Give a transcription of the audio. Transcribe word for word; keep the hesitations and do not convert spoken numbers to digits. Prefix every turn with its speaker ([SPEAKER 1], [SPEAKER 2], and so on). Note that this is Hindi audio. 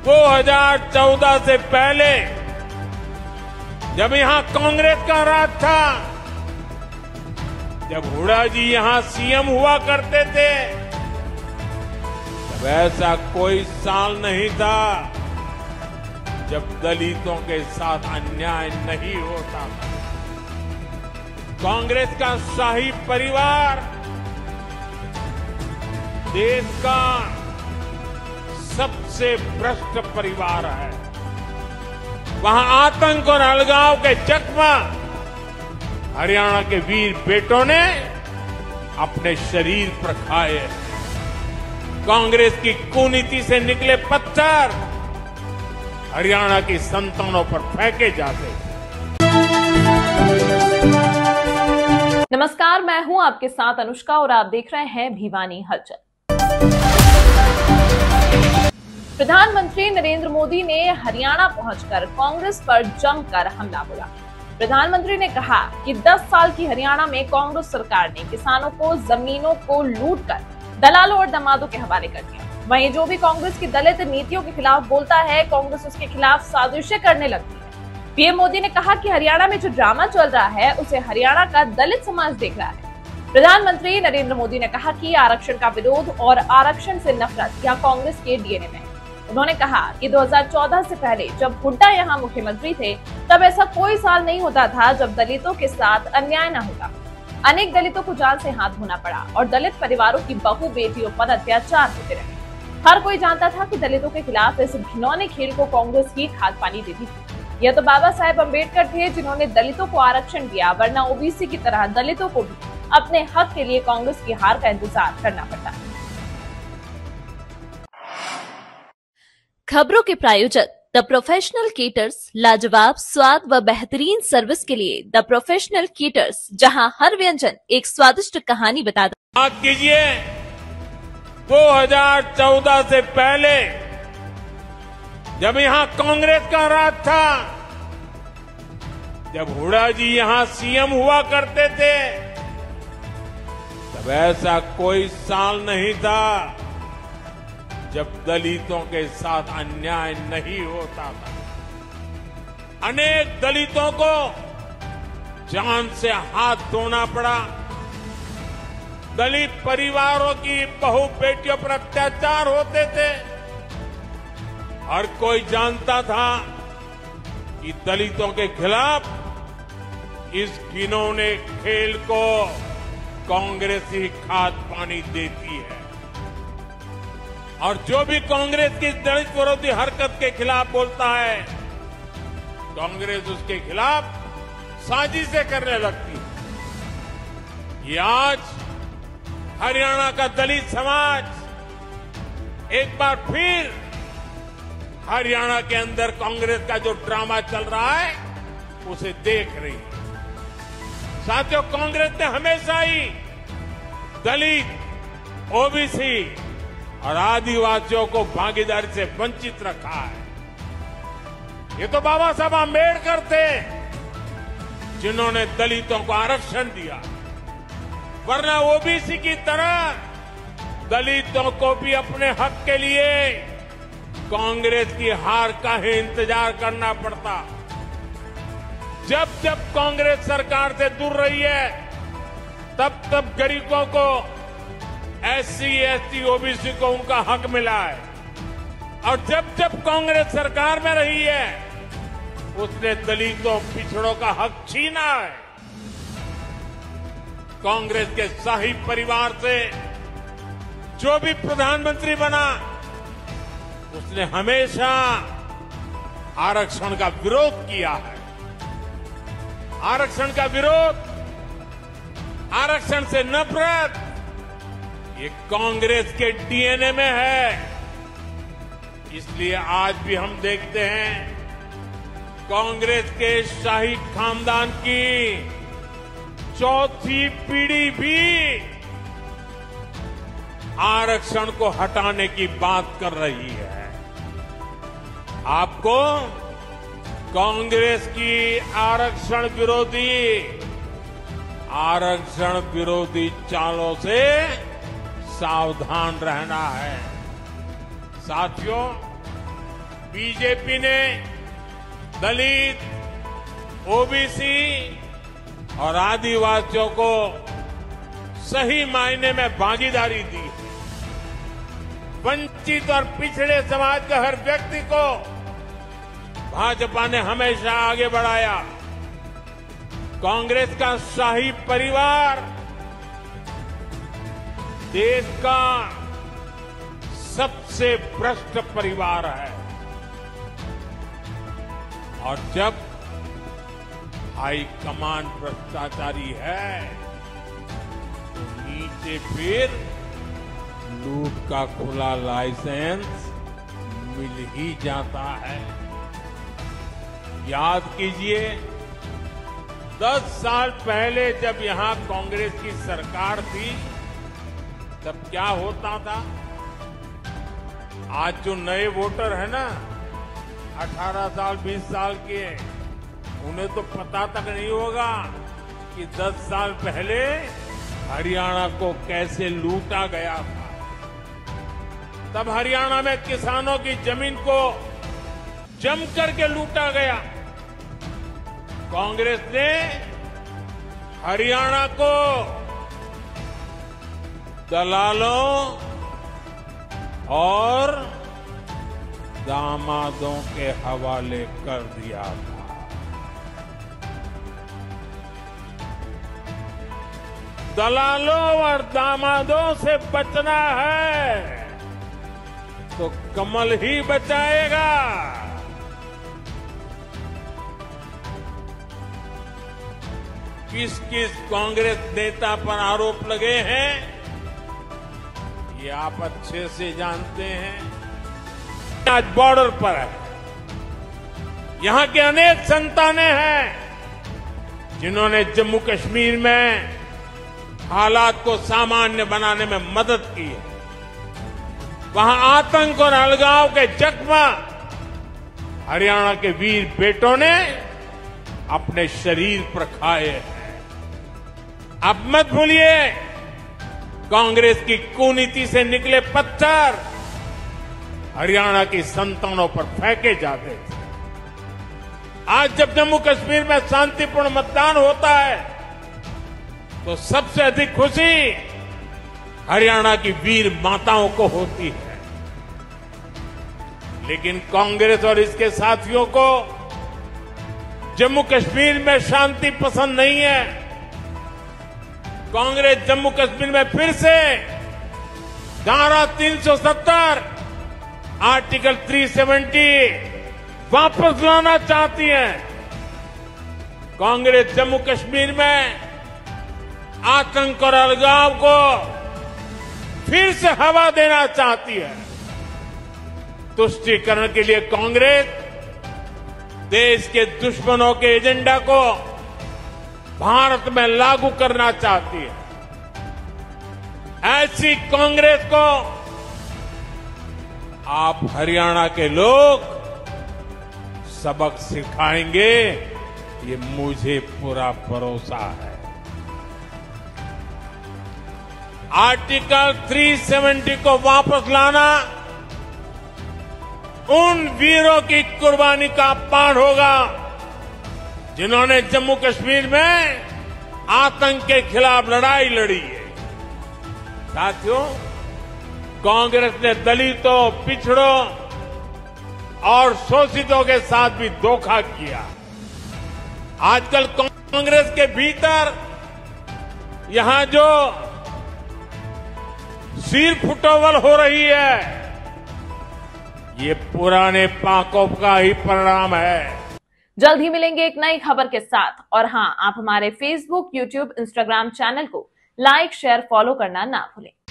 [SPEAKER 1] दो हज़ार चौदह से पहले जब यहां कांग्रेस का राज था, जब हुड्डा जी यहां सीएम हुआ करते थे, तब ऐसा कोई साल नहीं था जब दलितों के साथ अन्याय नहीं होता था। कांग्रेस का शाही परिवार देश का सबसे भ्रष्ट परिवार है। वहां आतंक और अलगाव के चकमा हरियाणा के वीर बेटों ने अपने शरीर पर खाए। कांग्रेस की कुनीति से निकले पत्थर हरियाणा की संतानों पर फेंके जाते।
[SPEAKER 2] नमस्कार, मैं हूं आपके साथ अनुष्का और आप देख रहे हैं भिवानी हलचल। प्रधानमंत्री नरेंद्र मोदी ने हरियाणा पहुंचकर कांग्रेस पर जमकर हमला बोला। प्रधानमंत्री ने कहा कि दस साल की हरियाणा में कांग्रेस सरकार ने किसानों को जमीनों को लूटकर दलालों और दामादों के हवाले कर दिया। वहीं जो भी कांग्रेस की दलित नीतियों के खिलाफ बोलता है, कांग्रेस उसके खिलाफ साजिशें करने लगती है। पीएम मोदी ने कहा कि हरियाणा में जो ड्रामा चल रहा है उसे हरियाणा का दलित समाज देख रहा है। प्रधानमंत्री नरेंद्र मोदी ने कहा कि आरक्षण का विरोध और आरक्षण से नफरत यह कांग्रेस के डीएनए में है। उन्होंने कहा कि दो हज़ार चौदह से पहले जब हुड्डा यहाँ मुख्यमंत्री थे, तब ऐसा कोई साल नहीं होता था जब दलितों के साथ अन्याय न होता। अनेक दलितों को जान से हाथ धोना पड़ा और दलित परिवारों की बहु बेटियों पर अत्याचार होते रहे। हर कोई जानता था कि दलितों के खिलाफ इस घिनौने खेल को कांग्रेस ही खाद पानी देती थी। यह तो बाबा साहेब अम्बेडकर थे जिन्होंने दलितों को आरक्षण दिया, वरना ओबीसी की तरह दलितों को भी अपने हक के लिए कांग्रेस की हार का इंतजार करना पड़ता।
[SPEAKER 3] खबरों के प्रायोजक द प्रोफेशनल केटर्स, लाजवाब स्वाद व बेहतरीन सर्विस के लिए द प्रोफेशनल केटर्स, जहां हर व्यंजन एक स्वादिष्ट कहानी बताता।
[SPEAKER 1] याद कीजिए, दो हज़ार चौदह से पहले जब यहां कांग्रेस का राज था, जब हुड्डा जी यहां सीएम हुआ करते थे, तब ऐसा कोई साल नहीं था जब दलितों के साथ अन्याय नहीं होता था। अनेक दलितों को जान से हाथ धोना पड़ा। दलित परिवारों की बहु बेटियों पर अत्याचार होते थे। हर कोई जानता था कि दलितों के खिलाफ इस घिनौने खेल को कांग्रेस ही खाद पानी देती है। और जो भी कांग्रेस की दलित विरोधी हरकत के खिलाफ बोलता है, कांग्रेस उसके खिलाफ साजिशें करने लगती है। ये आज हरियाणा का दलित समाज एक बार फिर हरियाणा के अंदर कांग्रेस का जो ड्रामा चल रहा है उसे देख रही है। साथियों, कांग्रेस ने हमेशा ही दलित, ओबीसी और आदिवासियों को भागीदारी से वंचित रखा है। ये तो बाबा साहब अम्बेडकर थे जिन्होंने दलितों को आरक्षण दिया, वरना ओबीसी की तरह दलितों को भी अपने हक के लिए कांग्रेस की हार का ही इंतजार करना पड़ता। जब जब कांग्रेस सरकार से दूर रही है, तब तब गरीबों को, एससी, एसटी, ओबीसी को उनका हक मिला है। और जब जब कांग्रेस सरकार में रही है, उसने दलितों, पिछड़ों का हक छीना है। कांग्रेस के शाही परिवार से जो भी प्रधानमंत्री बना, उसने हमेशा आरक्षण का विरोध किया है। आरक्षण का विरोध, आरक्षण से नफरत, ये कांग्रेस के डीएनए में है। इसलिए आज भी हम देखते हैं कांग्रेस के शाही खानदान की चौथी पीढ़ी भी आरक्षण को हटाने की बात कर रही है। आपको कांग्रेस की आरक्षण विरोधी आरक्षण विरोधी चालों से सावधान रहना है। साथियों, बीजेपी ने दलित, ओबीसी और आदिवासियों को सही मायने में भागीदारी दी है। वंचित और पिछड़े समाज के हर व्यक्ति को भाजपा ने हमेशा आगे बढ़ाया। कांग्रेस का शाही परिवार देश का सबसे भ्रष्ट परिवार है और जब हाईकमान भ्रष्टाचारी है तो नीचे फिर लूट का खुला लाइसेंस मिल ही जाता है। याद कीजिए, दस साल पहले जब यहां कांग्रेस की सरकार थी तब क्या होता था। आज जो नए वोटर है ना, अठारह साल बीस साल के, उन्हें तो पता तक नहीं होगा कि दस साल पहले हरियाणा को कैसे लूटा गया था। तब हरियाणा में किसानों की जमीन को जम करके लूटा गया। कांग्रेस ने हरियाणा को दलालों और दामादों के हवाले कर दिया था। दलालों और दामादों से बचना है तो कमल ही बचाएगा। किस किस कांग्रेस नेता पर आरोप लगे हैं ये आप अच्छे से जानते हैं। आज बॉर्डर पर है, यहां के अनेक संतानें हैं जिन्होंने जम्मू कश्मीर में हालात को सामान्य बनाने में मदद की है। वहां आतंक और अलगाव के जख्म हरियाणा के वीर बेटों ने अपने शरीर पर खाए हैं। अब मत भूलिए, कांग्रेस की कुनीति से निकले पत्थर हरियाणा की संतानों पर फेंके जाते थे। आज जब जम्मू कश्मीर में शांतिपूर्ण मतदान होता है तो सबसे अधिक खुशी हरियाणा की वीर माताओं को होती है। लेकिन कांग्रेस और इसके साथियों को जम्मू कश्मीर में शांति पसंद नहीं है। कांग्रेस जम्मू कश्मीर में फिर से धारा तीन सौ सत्तर, आर्टिकल तीन सौ सत्तर वापस लाना चाहती है। कांग्रेस जम्मू कश्मीर में आतंक और अलगाव को फिर से हवा देना चाहती है। तुष्टीकरण के लिए कांग्रेस देश के दुश्मनों के एजेंडा को भारत में लागू करना चाहती है। ऐसी कांग्रेस को आप हरियाणा के लोग सबक सिखाएंगे, ये मुझे पूरा भरोसा है। आर्टिकल तीन सौ सत्तर को वापस लाना उन वीरों की कुर्बानी का पाठ होगा जिन्होंने जम्मू कश्मीर में आतंक के खिलाफ लड़ाई लड़ी है। साथियों, कांग्रेस ने दलितों, पिछड़ों और शोषितों के साथ भी धोखा किया। आजकल कांग्रेस के भीतर यहां जो सिर फुटोवल हो रही है, ये पुराने पाकों का ही परिणाम है।
[SPEAKER 2] जल्द ही मिलेंगे एक नई खबर के साथ। और हाँ, आप हमारे फेसबुक, यूट्यूब, इंस्टाग्राम चैनल को लाइक, शेयर, फॉलो करना ना भूलें।